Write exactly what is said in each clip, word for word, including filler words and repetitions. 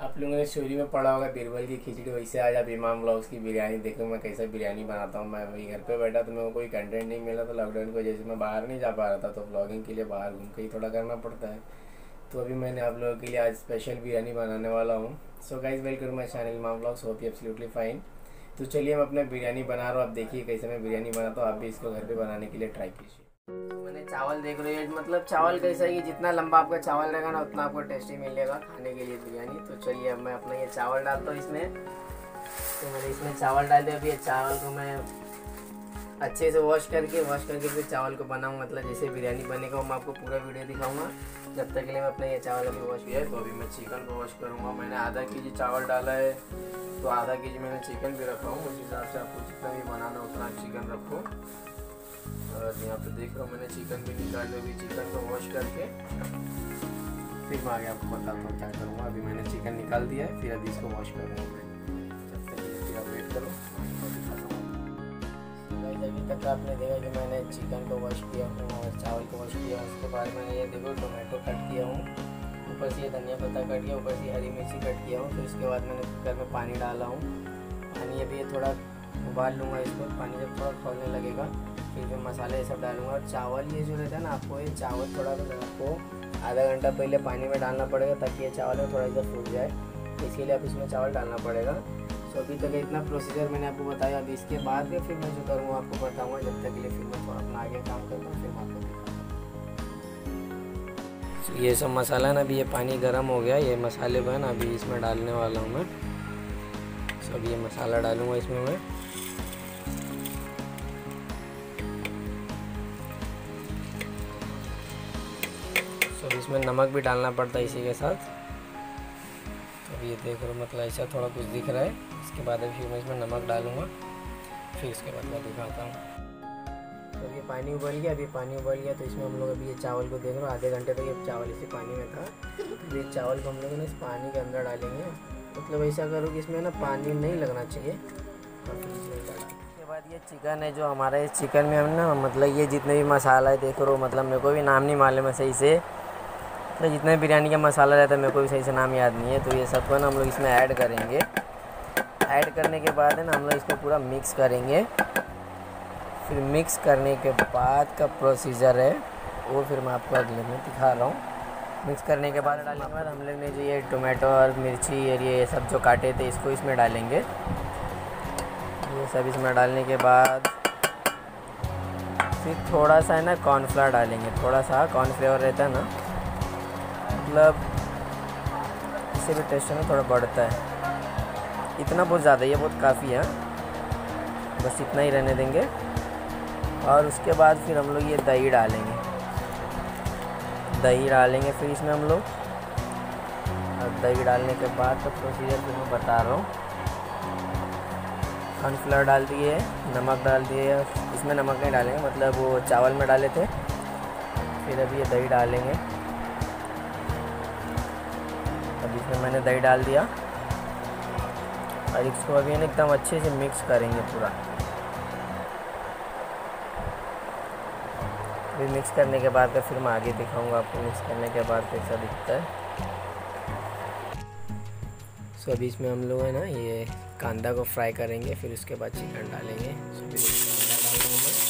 आप लोगों ने स्टोरी में पढ़ा होगा बीरबल की खिचड़ी, वैसे आज आप इमाम व्लॉग्स की बिरयानी देखो मैं कैसा बिरयानी बनाता हूँ। मैं वही घर पे बैठा तो मेरे को कोई कंटेंट नहीं मिला, तो लॉकडाउन की वजह से मैं बाहर नहीं जा पा रहा था, तो व्लॉगिंग के लिए बाहर घूम के ही थोड़ा करना पड़ता है। तो अभी मैंने आप लोगों के लिए आज स्पेशल बिरयानी बनाने वाला हूँ। So guys welcome to my channel Imam vlogs, hope you absolutely fine. तो चलिए मैं अपना बिरयानी बना रहा हूँ, आप देखिए कैसे मैं बिरयानी बनाता हूँ, आप भी इसको घर पे बनाने के लिए ट्राई कीजिए। तो मैंने चावल देख रहे हैं, मतलब चावल कैसा है कि जितना लंबा आपका चावल रहेगा ना उतना आपको टेस्टी मिलेगा खाने के लिए बिरयानी। तो चलिए अब मैं अपना ये चावल डालता हूँ इसमें। तो मैंने इसमें चावल डाल दिया। अभी ये चावल को मैं अच्छे से वॉश करके वॉश करके फिर चावल को बनाऊँ, मतलब जैसे बिरयानी बनेगा वो मैं आपको पूरा वीडियो दिखाऊंगा। जब तक के लिए मैं अपना ये चावल अभी वॉश किया है, तो अभी मैं चिकन को वॉश करूँगा। मैंने आधा के जी चावल डाला है, तो आधा के जी मैंने चिकन भी रखा हूँ। उस हिसाब से आपको जितना भी बनाना उतना चिकन रखो। और यहाँ पे देख रहा हूँ मैंने चिकन भी निकाल लिया। अभी चिकन को वॉश करके फिर मैं आगे आपको बताता हूँ क्या करूँगा। अभी मैंने चिकन निकाल दिया है, फिर अभी इसको वॉश करूँगा मैं। जब तक फिर आप वेट करो, अभी तक आपने देखा कि मैंने चिकन को वॉश किया हूँ और चावल को वॉश किया हूँ। उसके बाद मैंने ये देखो टोमेटो कट किया हूँ, ऊपर से ये धनिया पत्ता कट किया, ऊपर से हरी मिर्ची कट किया हूँ। फिर उसके बाद मैंने कुकर में पानी डाला हूँ। पानी अभी ये थोड़ा उबाल लूँगा इसको। पानी जब थोड़ा खौलने लगेगा फिर मैं मसाले ये सब डालूंगा। और चावल ये जो रहता है ना, आपको ये चावल थोड़ा सा आपको आधा घंटा पहले पानी में डालना पड़ेगा ताकि ये चावल में थोड़ा सा फूट जाए, इसके लिए आप इसमें चावल डालना पड़ेगा। तो अभी तक इतना प्रोसीजर मैंने आपको बताया। अभी इसके बाद में फिर मैं जो करूँगा आपको बताऊँगा। जब तक के लिए फिर मैं थोड़ा अपना आगे काम करूँगा, फिर मैं आपको दिखाऊँगा। तो ये सब मसाला ना, अभी ये पानी गर्म हो गया, ये मसाले को है ना अभी इसमें डालने वाला हूँ मैं। तो अभी ये मसाला डालूँगा इसमें मैं। तो इसमें नमक भी डालना पड़ता है इसी के साथ। तो ये देख लो, मतलब ऐसा थोड़ा कुछ दिख रहा है। इसके बाद अभी फिर मैं इसमें नमक डालूँगा, फिर इसके बाद मैं दिखाता हूँ। तो अभी पानी उबल गया। अभी पानी उबल गया तो इसमें हम लोग अभी ये चावल को देख रहे हो, आधे घंटे तक ये चावल इसी पानी में था। तो ये चावल को हम लोग ना इस पानी के अंदर डालेंगे। मतलब ऐसा करो कि इसमें ना पानी नहीं लगना चाहिए। और फिर इसमें डाल उसके बाद ये चिकन है जो हमारा, इस चिकन में हम ना मतलब ये जितने भी मसाला है देख रहे हो, मतलब मेरे को भी नाम नहीं मालूम है सही से, तो जितने बिरयानी का मसाला रहता है मेरे को भी सही से नाम याद नहीं है। तो ये सबको ना हम लोग इसमें ऐड करेंगे। ऐड करने के बाद है ना हम लोग इसको पूरा मिक्स करेंगे। फिर मिक्स करने के बाद का प्रोसीजर है वो फिर मैं आपको अगले में दिखा रहा हूँ। मिक्स करने के बाद डालने के बाद हम लोग ने जो ये टोमेटो और मिर्ची और ये सब जो काटे थे इसको इसमें डालेंगे। ये सब इसमें डालने के बाद फिर थोड़ा सा है ना कॉर्नफ्लावर डालेंगे। थोड़ा सा कॉर्नफ्लेवर रहता है ना, मतलब इससे भी टेस्ट में थोड़ा बढ़ता है। इतना बहुत ज़्यादा, ये बहुत काफ़ी है, बस इतना ही रहने देंगे। और उसके बाद फिर हम लोग ये दही डालेंगे। दही डालेंगे फिर इसमें हम लोग। और दही डालने के बाद तो प्रोसीजर फिर मैं बता रहा हूँ। कॉर्नफ्लावर डाल दिए, नमक डाल दिए। इसमें नमक नहीं डालेंगे, मतलब वो चावल में डाले थे। फिर अभी ये दही डालेंगे। अब इसमें मैंने दही डाल दिया और इसको अभी ना एकदम अच्छे से मिक्स करेंगे पूरा। फिर मिक्स करने के बाद का फिर मैं आगे दिखाऊंगा आपको मिक्स करने के बाद कैसा दिखता है। सो अभी इसमें हम लोग है ना ये कांदा को फ्राई करेंगे, फिर उसके बाद चिकन डालेंगे। सो फिर कांदा डाल दूँगा मैं।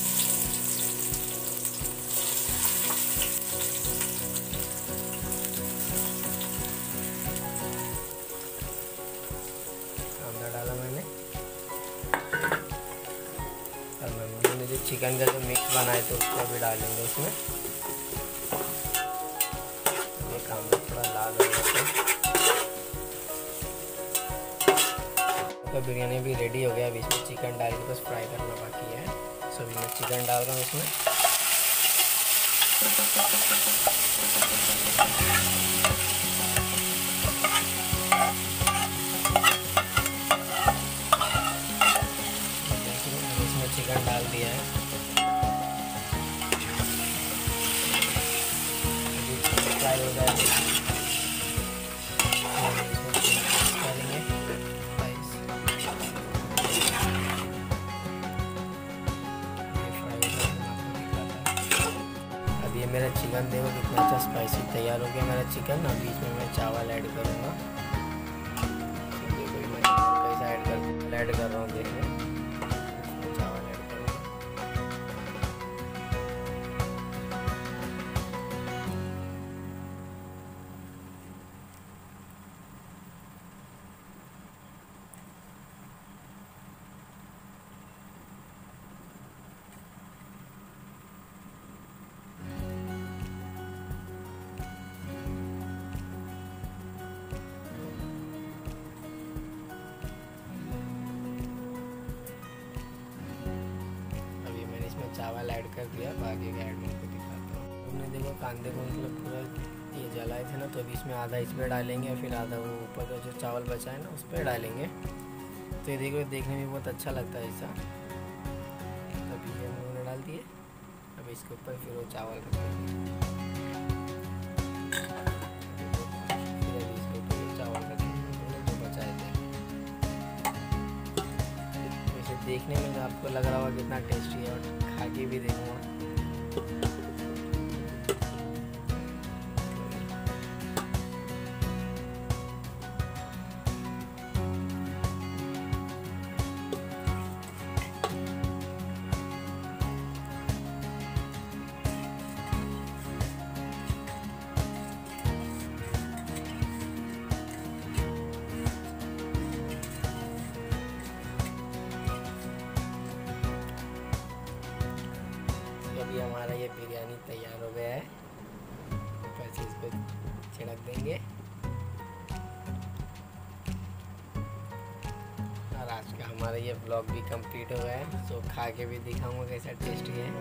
डाला मैंने और मैंने जो चिकन का जो मिक्स बनाए थे उसको भी डालेंगे इसमें। ये काम थोड़ा लाल हो गया तो बिरयानी भी रेडी हो गया। अभी इसमें चिकन डाल के बस फ्राई करना बाकी है। सो अभी मैं चिकन डाल रहा हूँ इसमें। चिकन डाल दिया है। फ्राई हो जाएगा अब मेरा चिकन देखो कितना अच्छा स्पाइसी तैयार हो गया मेरा चिकन। अभी इसमें मैं चावल ऐड करूँगा। ऐड कर रहा हूँ, देखिए चावल ऐड कर रहा हूँ। चावल ऐड कर दिया, बाकी का ऐड करके दिखाता हूँ। हमने देखो कांदे को मतलब पूरा ये जलाए थे ना, तो अभी इसमें आधा इस पर डालेंगे, फिर आधा वो ऊपर का जो चावल बचा है ना उस पर डालेंगे। तो ये देखो देखने में बहुत अच्छा लगता है ऐसा। अभी ये हम लोगों ने डाल दिए, अब इसके ऊपर फिर वो चावल रख देंगे, फिर अभी इसके ऊपर वो चावल रख देंगे जो बचाए थे। वैसे देखने में आपको लग रहा होगा कितना टेस्टी है, और खा के भी देखूँगा। अभी हमारा ये बिरयानी तैयार हो गया है, ऊपर से इसको छिड़क देंगे। और आज का हमारा ये ब्लॉग भी कंप्लीट हो गया है। सो खा के भी दिखाऊंगा कैसा टेस्टी है।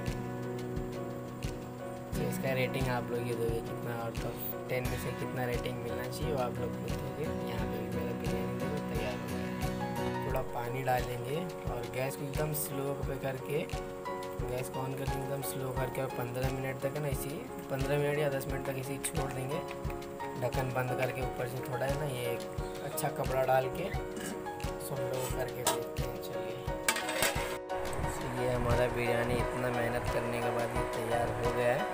तो इसका रेटिंग आप लोग ये दोगे कितना, आउट ऑफ टेन में से कितना रेटिंग मिलना चाहिए वो आप लोग खुद दोगे। यहाँ पे भी मेरा बिरयानी देखो तैयार हो गया है। थोड़ा पानी डालेंगे और गैस को एकदम स्लो पे करके, गैस को ऑन करके एकदम स्लो करके, और पंद्रह मिनट तक है ना इसी पंद्रह मिनट या दस मिनट तक इसी छोड़ देंगे, ढक्कन बंद करके। ऊपर से थोड़ा है ना ये अच्छा कपड़ा डाल के सो हम लोग करके देखते हैं। चलिए, ये हमारा बिरयानी इतना मेहनत करने के बाद ये तैयार हो गया है।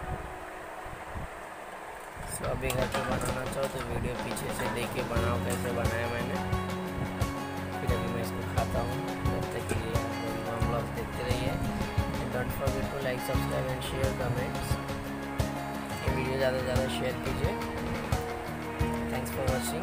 सो अभी घर पे बनाना चाहो तो वीडियो पीछे से देख के बनाओ कैसे बनाया मैंने, फिर अभी मैं इसको खाता हूँ। तब तक के लिए आप लोग हम ब्लॉग देखते रहिए। Don't forget to like, subscribe and share comments. ये वीडियो ज़्यादा से ज़्यादा शेयर कीजिए। Thanks for watching.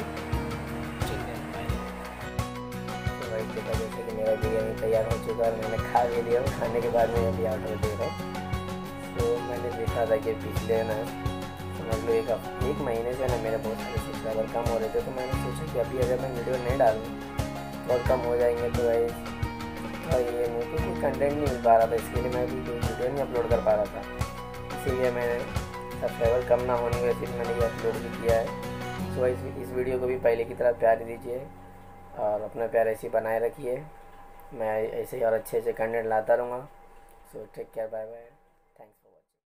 तो भाई देखा जैसे कि मेरा बिरयानी तैयार हो चुका है, मैंने खा भी लिया। खाने के बाद में अभी ऑर्डर दे रहा हूँ। तो मैंने देखा था कि पिछले ना समझ लो एक एक महीने से ना मेरे बहुत सारे सब्सक्राइबर कम हो रहे थे। तो मैंने सोचा कि अभी अगर मैं वीडियो नहीं डालूँ तो और कम हो जाएंगे। तो भाई और ये मुझे कोई कंटेंट नहीं मिल पा रहा था, इसके लिए मैं भी कोई वीडियो नहीं अपलोड कर पा रहा था। इसीलिए मैंने सब्सक्राइबर कम ना होने की वजह से मैंने ये अपलोड भी किया है। सो इस इस वीडियो को भी पहले की तरह प्यार दीजिए और अपना प्यार ऐसे बनाए रखिए। मैं ऐसे ही और अच्छे अच्छे कंटेंट लाता रहूँगा। So take care, bye bye.